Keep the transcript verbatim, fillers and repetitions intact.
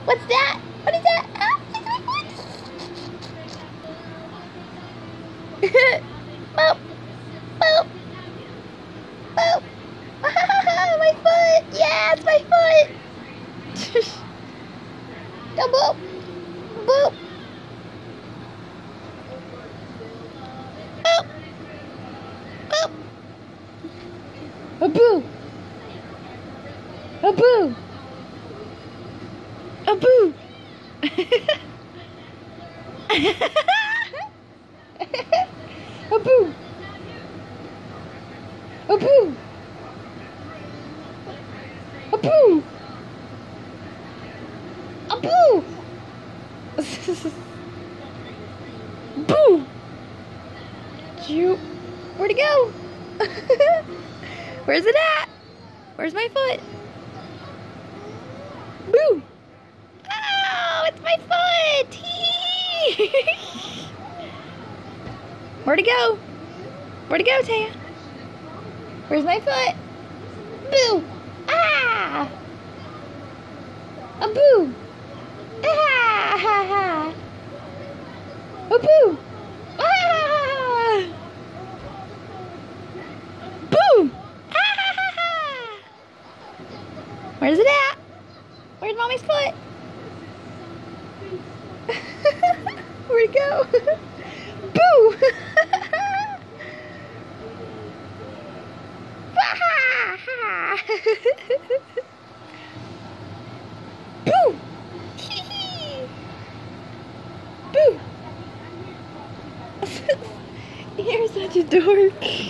What's that? What is that? Ah, it's my foot. Boop. Boop. Boop. My foot. Yeah, it's my foot. Go boop. Boop. Boop. Boop. A boo. A boo. A boo. A boo. A boo. A boo. A boo. Boo. Shoot. Where'd it go? Where's it at? Where's my foot? Boo. Oh, it's my foot. Where'd it go? Where'd it go, Taya? Where's my foot? Boo! Ah! A boo! Ah! Ha ha! A boo! Ah! Boo! Ah ha ha ha! Where's it at? Where's Mommy's foot? Where'd it go? Boo! Boo! Boo! You're such a dork.